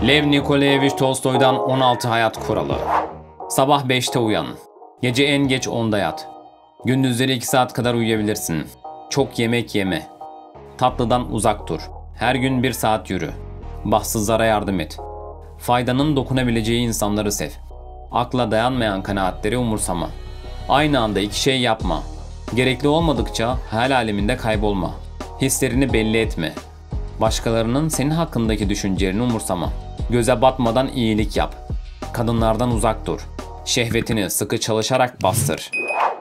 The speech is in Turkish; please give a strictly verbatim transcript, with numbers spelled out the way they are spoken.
Lev Nikolayevich Tolstoy'dan on altı Hayat Kuralı. Sabah beşte uyan. Gece en geç onda yat. Gündüzleri iki saat kadar uyuyabilirsin. Çok yemek yeme. Tatlıdan uzak dur. Her gün bir saat yürü. Bahtsızlara yardım et. Faydanın dokunabileceği insanları sev. Akla dayanmayan kanaatleri umursama. Aynı anda iki şey yapma. Gerekli olmadıkça hayal aleminde kaybolma. Hislerini belli etme. Başkalarının senin hakkındaki düşüncelerini umursama. Göze batmadan iyilik yap. Kadınlardan uzak dur. Şehvetini sıkı çalışarak bastır.